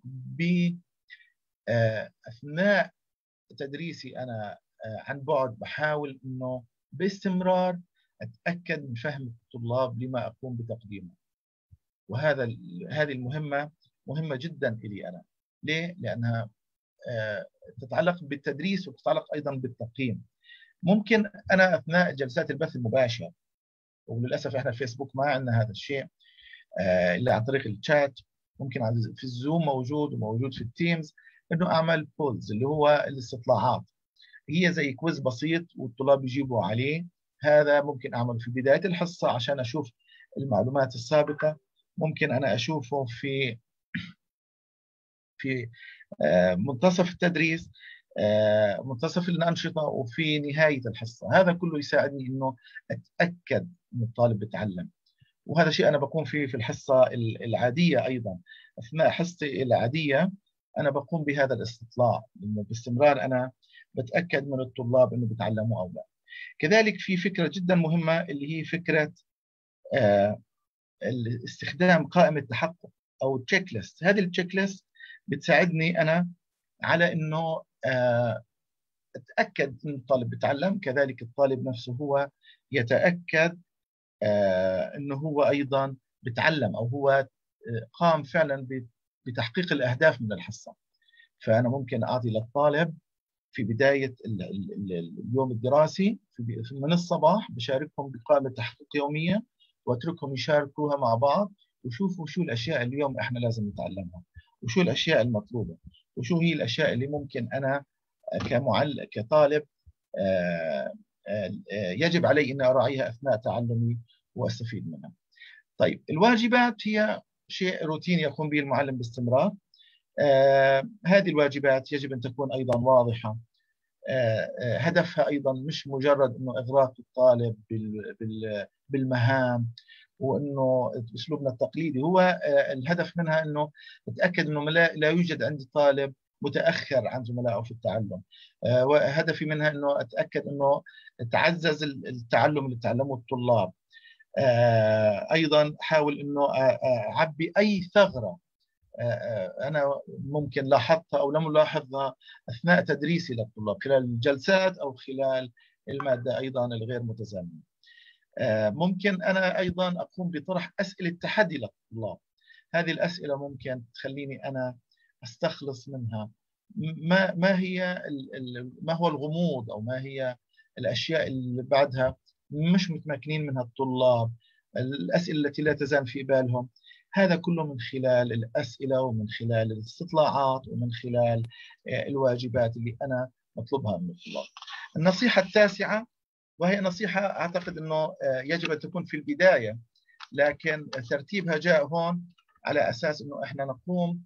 بأثناء تدريسي أنا عن بعد بحاول أنه باستمرار أتأكد من فهم الطلاب لما أقوم بتقديمه، وهذا هذه المهمة مهمة جدا لي أنا. ليه؟ لأنها تتعلق بالتدريس وتتعلق أيضا بالتقييم. ممكن أنا أثناء جلسات البث المباشر، وللأسف إحنا الفيسبوك ما عندنا هذا الشيء إلا عن طريق الشات، ممكن في الزوم موجود وموجود في التيمز، إنه أعمل بولز اللي هو الاستطلاعات، هي زي كويز بسيط والطلاب يجيبوا عليه. هذا ممكن أعمله في بداية الحصة عشان أشوف المعلومات السابقة، ممكن أنا أشوفه في في منتصف التدريس، منتصف الأنشطة، وفي نهاية الحصة. هذا كله يساعدني إنه أتأكد إن الطالب بيتعلم، وهذا شيء أنا بقوم فيه في الحصة العادية أيضا. أثناء حصتي العادية أنا بقوم بهذا الاستطلاع، إنه باستمرار أنا بتأكد من الطلاب إنه بيتعلموا أو لا. كذلك في فكرة جدا مهمة اللي هي فكرة استخدام قائمة تحقق أو تشيك ليست. هذه التشيك ليست بتساعدني أنا على إنه أتأكد إن الطالب بيتعلم، كذلك الطالب نفسه هو يتأكد إنه هو أيضا بيتعلم أو هو قام فعلا بتحقيق الأهداف من الحصة. فأنا ممكن أعطي للطالب في بداية اليوم الدراسي من الصباح بشاركهم بقائمة تحقيق يومية، واتركهم يشاركوها مع بعض وشوفوا شو الأشياء اليوم إحنا لازم نتعلمها، وشو الأشياء المطلوبة، وشو هي الأشياء اللي ممكن أنا كمعلم كطالب يجب علي أن أراعيها أثناء تعلمي وأستفيد منها. طيب الواجبات هي شيء روتيني يقوم به المعلم باستمرار. هذه الواجبات يجب أن تكون أيضا واضحة، هدفها أيضا مش مجرد أنه إغراق الطالب بالمهام وأنه أسلوبنا التقليدي. هو الهدف منها أنه نتأكد أنه لا يوجد عندي طالب متأخر عن زملائه في التعلم، وهدفي منها أنه أتأكد أنه تعزز التعلم اللي تعلمه الطلاب. أيضا أحاول أنه أعبي أي ثغرة أنا ممكن لاحظتها أو لم ألاحظها أثناء تدريسي للطلاب خلال الجلسات أو خلال المادة أيضا الغير متزامنة. ممكن أنا أيضا أقوم بطرح أسئلة تحدي للطلاب. هذه الأسئلة ممكن تخليني أنا أستخلص منها ما ما هي ما هو الغموض أو ما هي الأشياء اللي بعدها مش متمكنين منها الطلاب، الأسئلة التي لا تزال في بالهم. هذا كله من خلال الأسئلة ومن خلال الاستطلاعات ومن خلال الواجبات اللي أنا مطلوبها من الطلاب. النصيحة التاسعة، وهي نصيحة أعتقد أنه يجب أن تكون في البداية، لكن ترتيبها جاء هون على أساس أنه إحنا نقوم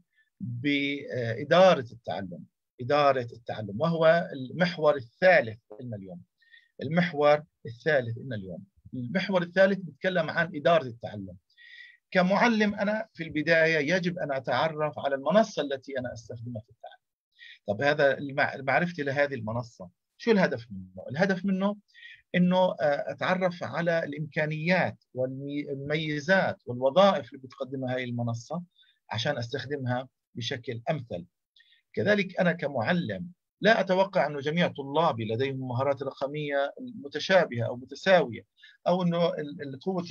بإدارة التعلم. إدارة التعلم وهو المحور الثالث لنا اليوم. المحور الثالث لنا اليوم المحور الثالث بيتكلم عن إدارة التعلم. كمعلم أنا في البداية يجب أن أتعرف على المنصة التي أنا أستخدمها في التعلم. طب هذا معرفتي لهذه المنصة شو الهدف منه؟ الهدف منه أنه أتعرف على الإمكانيات والميزات والوظائف اللي بتقدمها هذه المنصة عشان أستخدمها بشكل أمثل. كذلك أنا كمعلم لا أتوقع أنه جميع طلابي لديهم مهارات رقمية متشابهة أو متساوية، أو أنه قوة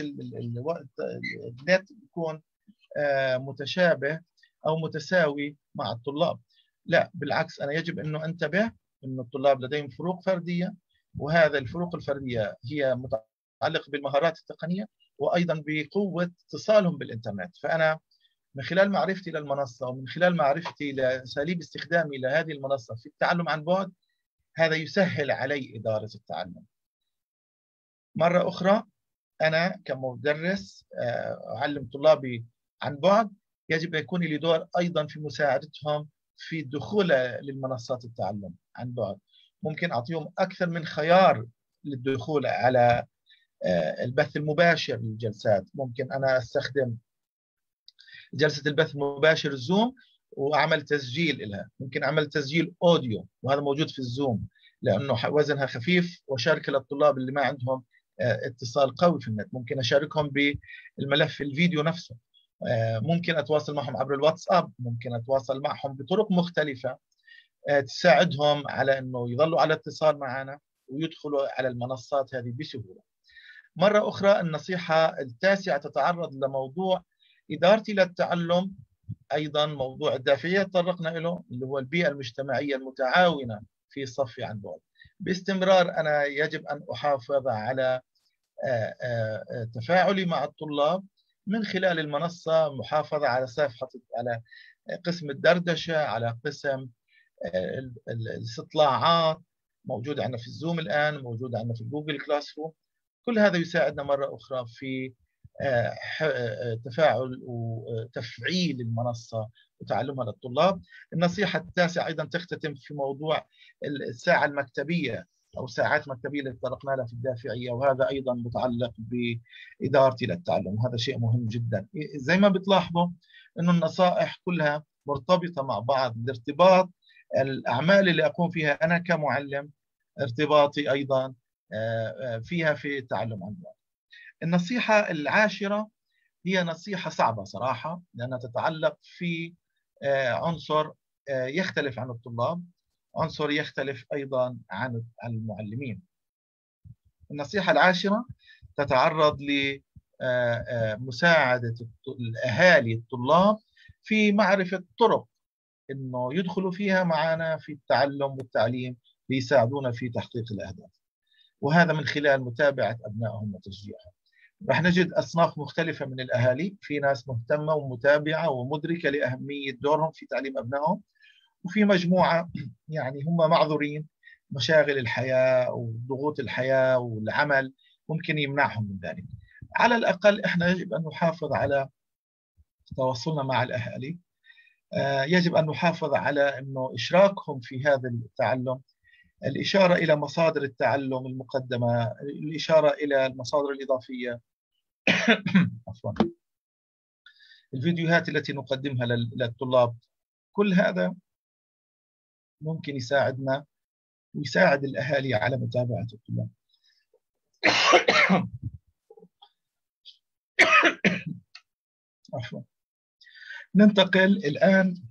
النت يكون متشابه أو متساوي مع الطلاب. لا بالعكس، أنا يجب أنه أنتبه أن الطلاب لديهم فروق فردية، وهذا الفروق الفردية هي متعلقة بالمهارات التقنية وأيضا بقوة اتصالهم بالإنترنت. فأنا من خلال معرفتي للمنصة ومن خلال معرفتي لأساليب استخدامي لهذه المنصة في التعلم عن بعد، هذا يسهل علي إدارة التعلم. مرة أخرى أنا كمدرس أعلم طلابي عن بعد، يجب أن يكون لي دور أيضا في مساعدتهم في الدخول للمنصات التعلم عن بعد. ممكن أعطيهم أكثر من خيار للدخول على البث المباشر للجلسات. ممكن أنا أستخدم جلسة البث المباشر الزوم وأعمل تسجيل لها، ممكن أعمل تسجيل أوديو وهذا موجود في الزوم لأنه وزنها خفيف، وشاركها للطلاب اللي ما عندهم اتصال قوي في النت. ممكن أشاركهم بالملف الفيديو نفسه، ممكن أتواصل معهم عبر الواتساب، ممكن أتواصل معهم بطرق مختلفة تساعدهم على أنه يظلوا على اتصال معنا ويدخلوا على المنصات هذه بسهولة. مرة أخرى النصيحة التاسعة تتعرض لموضوع إدارتي للتعلم، أيضا موضوع الدافعية تطرقنا له اللي هو البيئة المجتمعية المتعاونة في الصف عن بعد. باستمرار أنا يجب أن أحافظ على تفاعلي مع الطلاب من خلال المنصة، محافظة على صفحة، على قسم الدردشة، على قسم الاستطلاعات، موجود عندنا في الزوم الآن، موجود عندنا في جوجل كلاس روم. كل هذا يساعدنا مرة أخرى في تفاعل وتفعيل المنصة وتعلمها للطلاب. النصيحة التاسعة أيضا تختتم في موضوع الساعة المكتبية أو ساعات مكتبية اللي تطرقنا لها في الدافعية، وهذا أيضا متعلق بإدارتي للتعلم. هذا شيء مهم جدا. زي ما بتلاحظوا أنه النصائح كلها مرتبطة مع بعض. الارتباط الأعمال اللي أقوم فيها أنا كمعلم ارتباطي أيضا فيها في التعلم عن بعد. النصيحة العاشرة هي نصيحة صعبة صراحة، لأنها تتعلق في عنصر يختلف عن الطلاب، عنصر يختلف أيضا عن المعلمين. النصيحة العاشرة تتعرض لمساعدة الأهالي الطلاب في معرفة طرق إنه يدخلوا فيها معنا في التعلم والتعليم ليساعدونا في تحقيق الأهداف، وهذا من خلال متابعة أبنائهم وتشجيعهم. رح نجد أصناف مختلفة من الأهالي، في ناس مهتمة ومتابعة ومدركة لأهمية دورهم في تعليم أبنائهم، وفي مجموعة يعني هم معذورين، مشاغل الحياة وضغوط الحياة والعمل ممكن يمنعهم من ذلك. على الأقل إحنا يجب أن نحافظ على تواصلنا مع الأهالي، يجب أن نحافظ على أنه إشراكهم في هذا التعلم، الإشارة إلى مصادر التعلم المقدمة، الإشارة إلى المصادر الإضافية عفوا، الفيديوهات التي نقدمها للطلاب. كل هذا ممكن يساعدنا ويساعد الأهالي على متابعة الطلاب. عفوا. ننتقل الآن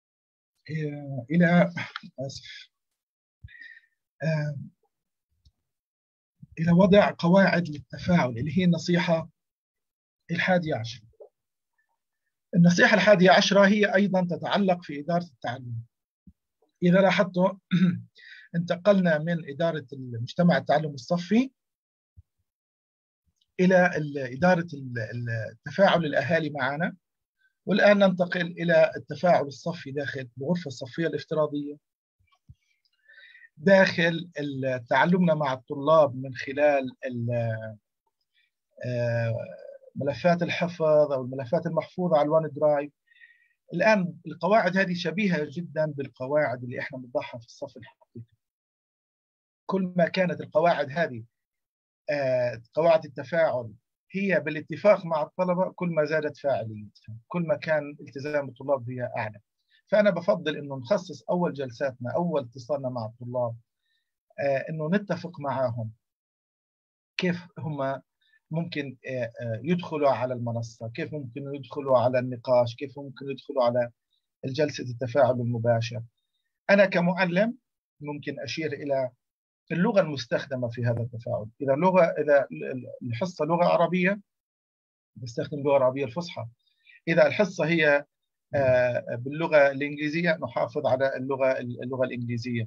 إلى آسف إلى وضع قواعد للتفاعل اللي هي النصيحة الحادية عشر. النصيحة الحادية عشرة هي أيضا تتعلق في إدارة التعلم. إذا لاحظتوا انتقلنا من إدارة المجتمع التعلم الصفي إلى إدارة التفاعل الأهالي معنا، والآن ننتقل إلى التفاعل الصفي داخل الغرفة الصفية الافتراضية، داخل تعلمنا مع الطلاب من خلال ملفات الحفظ أو الملفات المحفوظة على الوان درايف. الآن القواعد هذه شبيهة جدا بالقواعد اللي احنا بنضعها في الصف الحقيقي. كل ما كانت القواعد هذه قواعد التفاعل هي بالاتفاق مع الطلبة، كل ما زادت فاعليتها، كل ما كان التزام الطلاب بها أعلى. فأنا بفضل إنه نخصص أول جلساتنا، أول اتصالنا مع الطلاب، إنه نتفق معهم كيف هم ممكن يدخلوا على المنصة، كيف ممكن يدخلوا على النقاش، كيف ممكن يدخلوا على جلسة التفاعل المباشر. أنا كمعلم ممكن أشير إلى اللغة المستخدمة في هذا التفاعل. إذا لغة إذا الحصة لغة عربية نستخدم اللغة العربية الفصحى. إذا الحصة هي باللغة الإنجليزية نحافظ على اللغة اللغة الإنجليزية.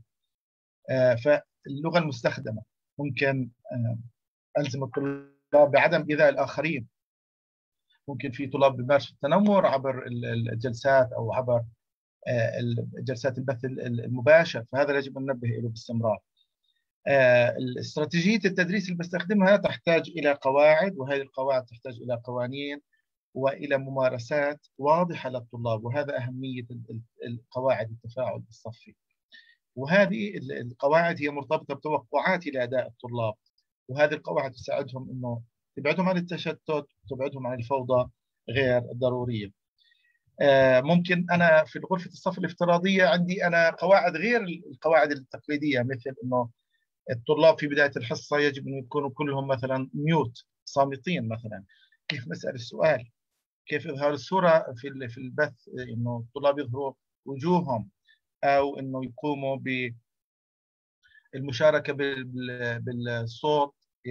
فاللغة المستخدمة ممكن ألزم الطلاب بعدم إيذاء الآخرين. ممكن في طلاب بيمارسوا التنمر عبر الجلسات أو عبر جلسات البث المباشر، فهذا يجب أن ننبه له باستمرار. استراتيجية التدريس اللي بستخدمها تحتاج إلى قواعد، وهذه القواعد تحتاج إلى قوانين وإلى ممارسات واضحة للطلاب، وهذا أهمية القواعد التفاعل الصفي. وهذه القواعد هي مرتبطة بتوقعاتي لأداء الطلاب، وهذه القواعد تساعدهم إنه تبعدهم عن التشتت، تبعدهم عن الفوضى غير الضرورية. ممكن أنا في غرفة الصف الافتراضية عندي أنا قواعد غير القواعد التقليدية، مثل إنه الطلاب في بداية الحصة يجب أن يكونوا كلهم مثلا ميوت، صامتين مثلا. كيف نسأل السؤال؟ كيف إظهار الصورة في في البث، إنه الطلاب يظهروا وجوههم، أو إنه يقوموا بالمشاركة بالصوت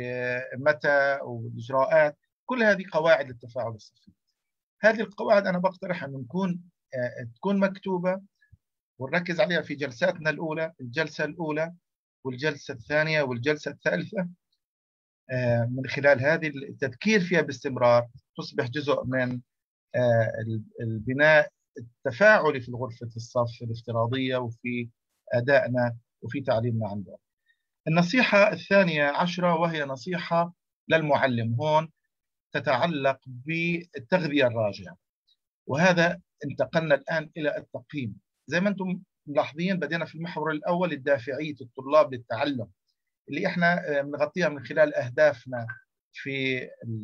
متى والإجراءات. كل هذه قواعد للتفاعل الصفي. هذه القواعد أنا بقترح أن نكون تكون مكتوبة ونركز عليها في جلساتنا الأولى. الجلسة الأولى والجلسة الثانية والجلسة الثالثة. من خلال هذه التذكير فيها باستمرار تصبح جزء من البناء التفاعلي في غرفة الصف الافتراضية وفي أدائنا وفي تعليمنا عن بعد. النصيحة الثانية عشرة وهي نصيحة للمعلم، هون تتعلق بالتغذية الراجعة، وهذا انتقلنا الآن إلى التقييم. زي ما أنتم ملاحظين بدينا في المحور الأول الدافعية الطلاب للتعلم اللي احنا بنغطيها من خلال أهدافنا في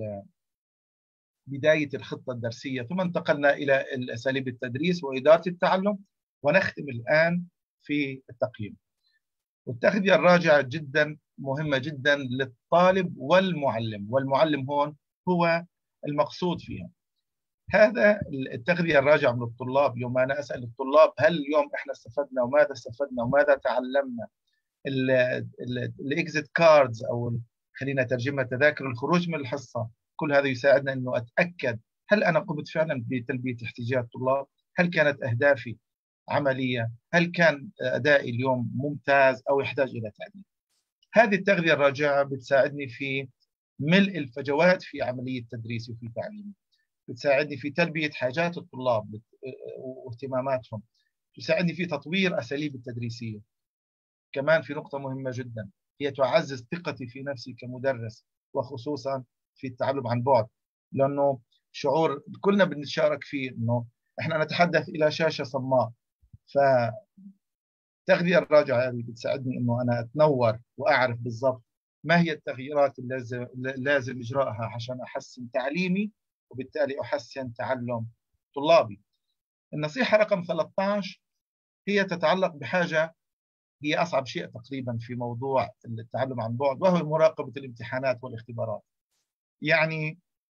بداية الخطة الدرسية، ثم انتقلنا إلى أساليب التدريس وإدارة التعلم، ونختم الآن في التقييم. والتغذية الراجعة جدا مهمة جدا للطالب والمعلم، والمعلم هون هو المقصود فيها. هذا التغذية الراجعة من الطلاب، يوم أنا أسأل الطلاب هل اليوم إحنا استفدنا وماذا استفدنا وماذا تعلمنا، الإكزيت كاردز أو خلينا ترجمة تذاكر الخروج من الحصة، كل هذا يساعدنا أنه أتأكد هل أنا قمت فعلا بتلبية احتياجات الطلاب، هل كانت أهدافي عملية، هل كان أدائي اليوم ممتاز أو يحتاج إلى تعديل. هذه التغذية الراجعة بتساعدني في ملء الفجوات في عملية تدريسي وفي تعليمي، بتساعدني في تلبية حاجات الطلاب واهتماماتهم، تساعدني في تطوير أساليب التدريسية. كمان في نقطة مهمة جدا هي تعزز ثقتي في نفسي كمدرس، وخصوصا في التعلم عن بعد، لأنه شعور كلنا بنشارك فيه أنه إحنا نتحدث إلى شاشة صماء. فالتغذية الراجعة هذه بتساعدني أنه أنا أتنور وأعرف بالضبط ما هي التغييرات اللي لازم إجراءها عشان أحسن تعليمي وبالتالي أحسن تعلم طلابي. النصيحة رقم ثلاثة عشر هي تتعلق بحاجة هي أصعب شيء تقريبا في موضوع التعلم عن بعد، وهو مراقبة الامتحانات والاختبارات. يعني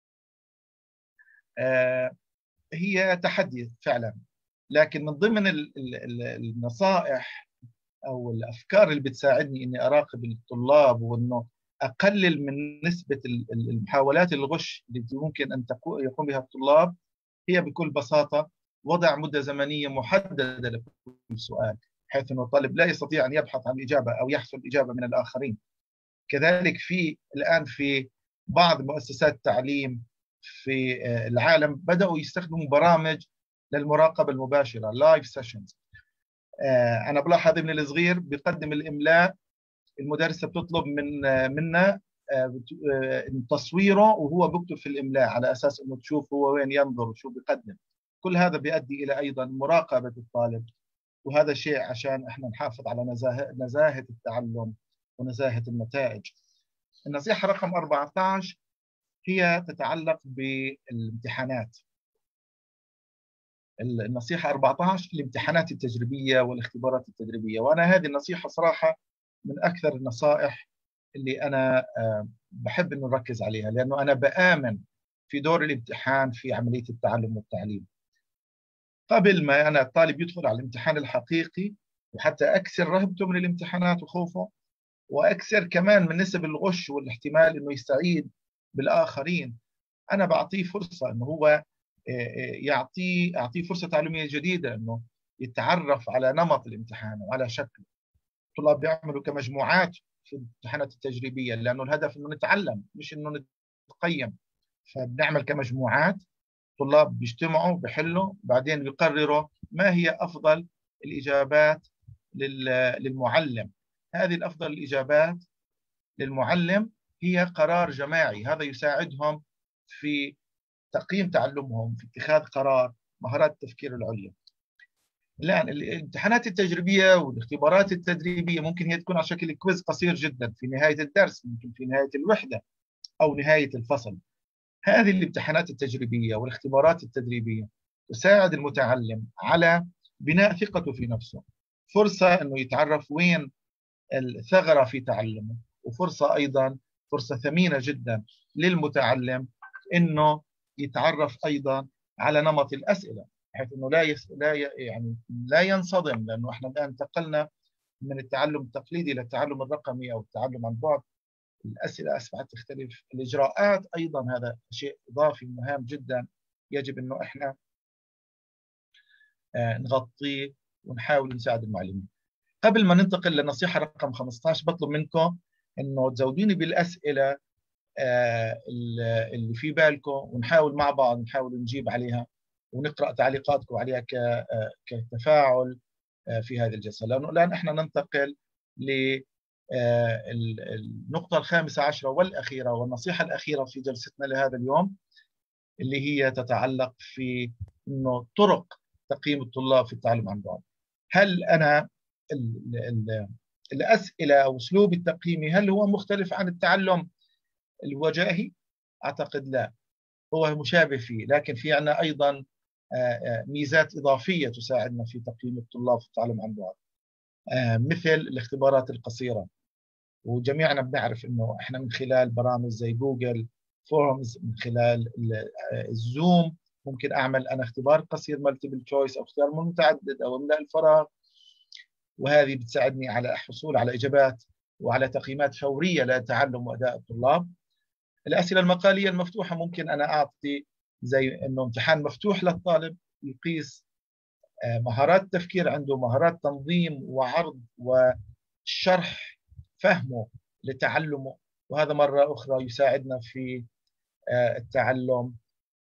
آه هي تحدي فعلا، لكن من ضمن النصائح أو الأفكار اللي بتساعدني إني أراقب الطلاب وإنه أقلل من نسبة المحاولات الغش اللي ممكن أن يقوم بها الطلاب، هي بكل بساطة وضع مدة زمنية محددة لكل سؤال، بحيث أنه الطالب لا يستطيع أن يبحث عن إجابة أو يحصل إجابة من الآخرين. كذلك في الآن في بعض مؤسسات التعليم في العالم بدأوا يستخدموا برامج للمراقبة المباشرة لايف سيشنز. أنا بلاحظ ابني الصغير بيقدم الإملاء، المدرسة بتطلب من منا تصويره وهو بيكتب في الإملاء على أساس أنه تشوف هو وين ينظر وشو بيقدم. كل هذا بيؤدي إلى أيضا مراقبة الطالب، وهذا شيء عشان احنا نحافظ على نزاهة, نزاهة التعلم ونزاهة النتائج. النصيحة رقم أربعة عشر هي تتعلق بالامتحانات. النصيحة أربعة عشر الامتحانات التجريبية والاختبارات التدريبية، وأنا هذه النصيحة صراحة من أكثر النصائح اللي أنا بحب أنه نركز عليها، لأنه أنا بآمن في دور الامتحان في عملية التعلم والتعليم. قبل ما أنا الطالب يدخل على الامتحان الحقيقي، وحتى أكسر رهبته من الامتحانات وخوفه، وأكسر كمان من نسب الغش والاحتمال أنه يستعيد بالآخرين، أنا بعطيه فرصة أنه هو يعطيه أعطيه فرصة تعلمية جديدة، أنه يتعرف على نمط الامتحان وعلى شكله. الطلاب بيعملوا كمجموعات في الامتحانات التجريبية، لأنه الهدف أنه نتعلم مش أنه نتقيم، فبنعمل كمجموعات، طلاب بيجتمعوا بحلوا بعدين بيقرروا ما هي أفضل الإجابات للمعلم. هذه الأفضل الإجابات للمعلم هي قرار جماعي، هذا يساعدهم في تقييم تعلمهم، في اتخاذ قرار، مهارات التفكير العليا. الآن الامتحانات التجريبية والاختبارات التدريبية ممكن هي تكون على شكل كويز قصير جدا في نهاية الدرس، ممكن في نهاية الوحدة أو نهاية الفصل. هذه الامتحانات التجريبية والاختبارات التدريبية تساعد المتعلم على بناء ثقته في نفسه، فرصة أنه يتعرف وين الثغرة في تعلمه، وفرصة أيضا فرصة ثمينة جدا للمتعلم أنه يتعرف أيضا على نمط الأسئلة، بحيث أنه لا يس... لا ي... يعني لا ينصدم، لأنه احنا الآن انتقلنا من التعلم التقليدي إلى التعلم الرقمي أو التعلم عن بعد. الأسئلة أصبحت تختلف، الإجراءات أيضا هذا شيء إضافي مهم جدا يجب أنه إحنا نغطيه ونحاول نساعد المعلمين. قبل ما ننتقل للنصيحة رقم خمسة عشر، بطلب منكم إنه تزودوني بالأسئلة اللي في بالكم، ونحاول مع بعض نحاول نجيب عليها ونقرأ تعليقاتكم عليها كتفاعل في هذه الجلسة. لأنه الآن إحنا ننتقل للنقطة الخامسة عشرة والأخيرة والنصيحة الأخيرة في جلستنا لهذا اليوم، اللي هي تتعلق في إنه طرق تقييم الطلاب في التعلم عن بعد. هل أنا ال ال الأسئلة أو أسلوب التقييمي هل هو مختلف عن التعلم الوجاهي؟ أعتقد لا، هو مشابه فيه، لكن في عنا أيضا ميزات إضافية تساعدنا في تقييم الطلاب في التعلم عن بعد، مثل الاختبارات القصيرة. وجميعنا بنعرف إنه إحنا من خلال برامج زي جوجل فورمز، من خلال الزوم، ممكن أعمل أنا اختبار قصير مالتيبل تشويس أو اختيار متعدد أو املأ الفراغ، وهذه بتساعدني على الحصول على إجابات وعلى تقييمات فورية لتعلم وأداء الطلاب. الأسئلة المقالية المفتوحة ممكن أنا أعطي زي أنه امتحان مفتوح للطالب يقيس مهارات التفكير عنده، مهارات تنظيم وعرض وشرح فهمه لتعلمه، وهذا مرة أخرى يساعدنا في التعلم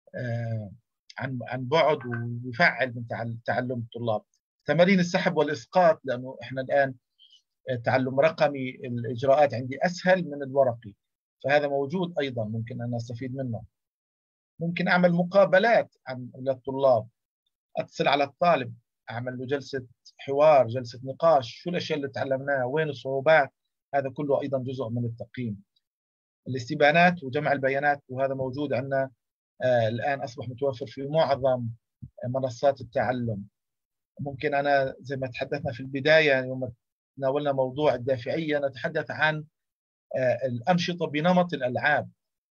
عن عن بعد ويفعل من تعلم الطلاب. تمارين السحب والإسقاط، لأنه إحنا الآن تعلم رقمي، الإجراءات عندي أسهل من الورقي، فهذا موجود أيضا ممكن أن أستفيد منه. ممكن أعمل مقابلات عن للطلاب، أتصل على الطالب، أعمل له جلسة حوار، جلسة نقاش، شو الأشياء اللي تعلمناها، وين الصعوبات، هذا كله أيضا جزء من التقييم. الاستبيانات وجمع البيانات، وهذا موجود عندنا آه الآن، أصبح متوفر في معظم منصات التعلم. ممكن أنا زي ما تحدثنا في البداية يوم تناولنا موضوع الدافعية، نتحدث عن آه الأنشطة بنمط الألعاب،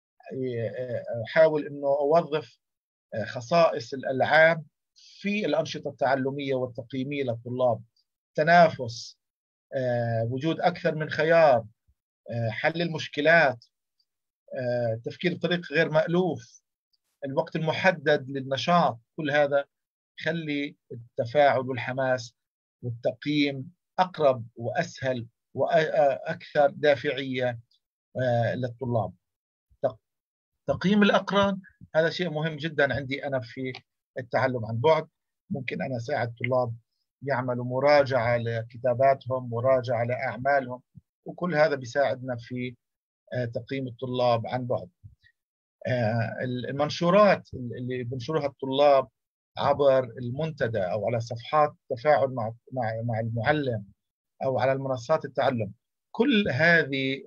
أحاول أنه أوظف خصائص الألعاب في الأنشطة التعلمية والتقييمية للطلاب. تنافس، وجود أكثر من خيار، حل المشكلات، تفكير بطريق غير مألوف، الوقت المحدد للنشاط، كل هذا يخلي التفاعل والحماس والتقييم أقرب وأسهل وأكثر دافعية للطلاب. تقييم الأقران هذا شيء مهم جدا عندي أنا في التعلم عن بعد. ممكن أنا أساعد الطلاب يعملوا مراجعة لكتاباتهم، مراجعة لأعمالهم، وكل هذا بيساعدنا في تقييم الطلاب عن بعد. المنشورات اللي بنشرها الطلاب عبر المنتدى أو على صفحات التفاعل مع مع المعلم أو على المنصات التعلم، كل هذه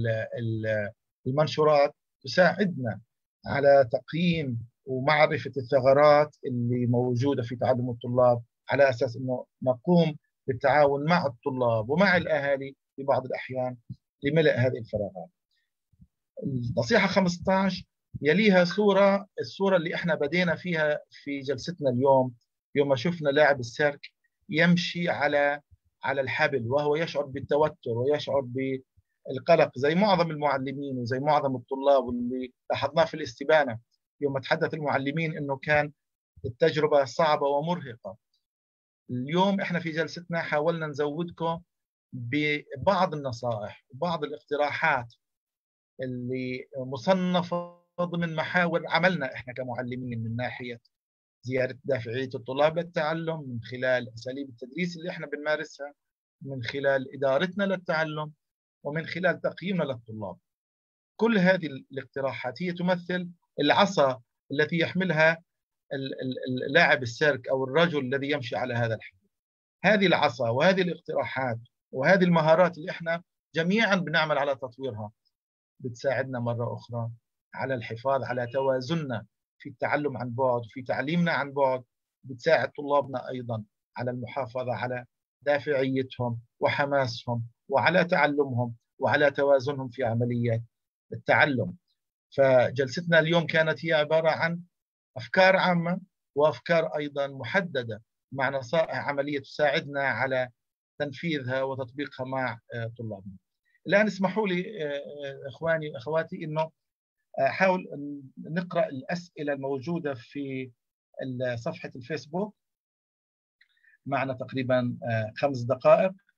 المنشورات تساعدنا على تقييم ومعرفة الثغرات اللي موجودة في تعلم الطلاب، على أساس أنه نقوم بالتعاون مع الطلاب ومع الأهالي في بعض الأحيان لملء هذه الفراغات. النصيحة خمسة عشر يليها صورة، الصورة اللي احنا بدينا فيها في جلستنا اليوم، يوم ما شفنا لاعب السيرك يمشي على على الحبل وهو يشعر بالتوتر ويشعر بالقلق، زي معظم المعلمين وزي معظم الطلاب، واللي لاحظناه في الاستبانة يوم تحدث المعلمين انه كان التجربة صعبة ومرهقة. اليوم احنا في جلستنا حاولنا نزودكم ببعض النصائح وبعض الاقتراحات اللي مصنفة ضمن محاور عملنا احنا كمعلمين، من ناحية زيادة دافعية الطلاب للتعلم، من خلال أساليب التدريس اللي احنا بنمارسها، من خلال إدارتنا للتعلم، ومن خلال تقييمنا للطلاب. كل هذه الاقتراحات هي تمثل العصا التي يحملها اللاعب السيرك أو الرجل الذي يمشي على هذا الحبل. هذه العصا وهذه الاقتراحات وهذه المهارات اللي احنا جميعا بنعمل على تطويرها بتساعدنا مرة أخرى على الحفاظ على توازننا في التعلم عن بعد، في تعليمنا عن بعد، بتساعد طلابنا أيضا على المحافظة على دافعيتهم وحماسهم وعلى تعلمهم وعلى توازنهم في عملية التعلم. فجلستنا اليوم كانت هي عبارة عن أفكار عامة وأفكار أيضا محددة مع نصائح عملية تساعدنا على تنفيذها وتطبيقها مع طلابنا. الآن اسمحوا لي إخواني وأخواتي أنه أحاول نقرأ الأسئلة الموجودة في صفحة الفيسبوك. معنا تقريبا خمس دقائق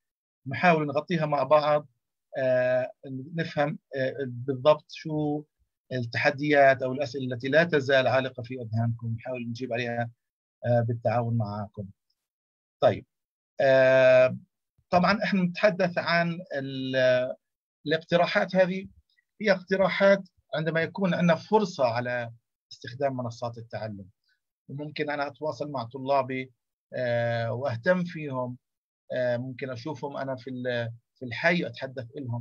نحاول نغطيها مع بعض، نفهم بالضبط شو التحديات أو الأسئلة التي لا تزال عالقة في أذهانكم، نحاول نجيب عليها بالتعاون معكم. طيب، طبعا احنا نتحدث عن الاقتراحات. هذه هي اقتراحات عندما يكون عندنا فرصة على استخدام منصات التعلم، وممكن أنا أتواصل مع طلابي وأهتم فيهم، ممكن أشوفهم أنا في في الحي أتحدث لهم،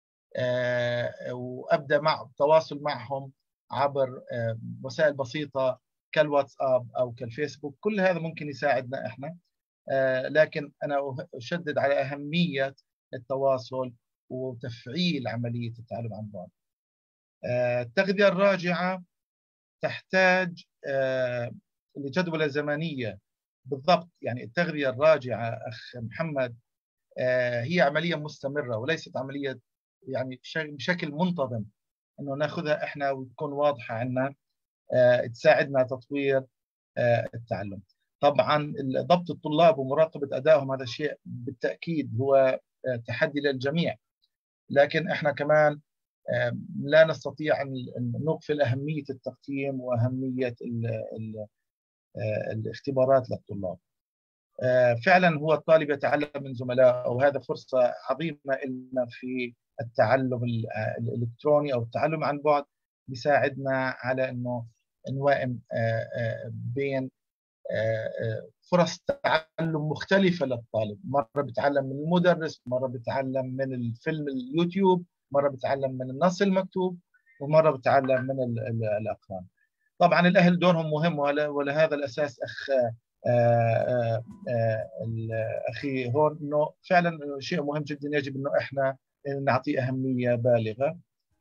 وأبدأ مع التواصل معهم عبر وسائل بسيطة كالواتساب أو كالفيسبوك. كل هذا ممكن يساعدنا إحنا، لكن أنا أشدد على أهمية التواصل وتفعيل عملية التعلم عن بعد. التغذية الراجعة تحتاج لجدولة زمنية بالضبط. يعني التغذية الراجعة أخ محمد هي عملية مستمرة وليست عملية يعني بشكل منتظم إنه ناخذها إحنا وتكون واضحة عنا تساعدنا تطوير التعلم. طبعا ضبط الطلاب ومراقبة أدائهم هذا شيء بالتأكيد هو تحدي للجميع، لكن إحنا كمان لا نستطيع أن نغفل أهمية التقييم وأهمية ال ال الاختبارات للطلاب. فعلا هو الطالب يتعلم من زملائه، وهذا فرصة عظيمة لنا في التعلم الإلكتروني أو التعلم عن بعد، بيساعدنا على أنه نوائم بين فرص تعلم مختلفة للطالب. مرة بيتعلم من المدرس، مرة بيتعلم من الفيلم اليوتيوب، مرة بتعلم من النص المكتوب، ومرة بتعلم من الأقران. طبعا الأهل دورهم مهم، ولهذا الأساس أخ آآ آآ أخي هون أنه فعلا شيء مهم جدا يجب أنه إحنا نعطيه أهمية بالغة.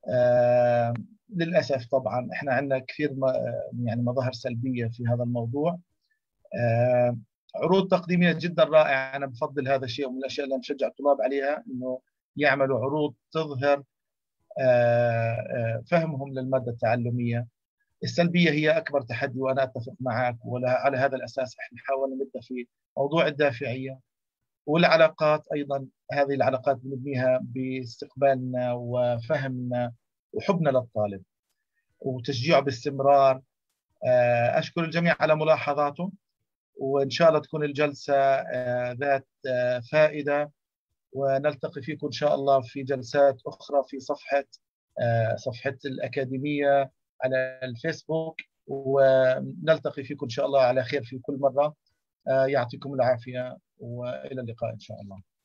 للأسف طبعا إحنا عندنا كثير يعني مظاهر سلبية في هذا الموضوع. عروض تقديمية جدا رائعة، أنا بفضل هذا الشيء، ومن الأشياء اللي نشجع الطلاب عليها أنه يعملوا عروض تظهر فهمهم للمادة التعلمية. السلبية هي أكبر تحدي، وأنا أتفق معك، وعلى هذا الأساس إحنا نحاول نبدأ في موضوع الدافعية والعلاقات. أيضا هذه العلاقات بنبنيها باستقبالنا وفهمنا وحبنا للطالب وتشجيعه باستمرار. أشكر الجميع على ملاحظاته، وإن شاء الله تكون الجلسة ذات فائدة، ونلتقي فيكم إن شاء الله في جلسات أخرى في صفحة صفحة الأكاديمية على الفيسبوك، ونلتقي فيكم إن شاء الله على خير في كل مرة. يعطيكم العافية، وإلى اللقاء إن شاء الله.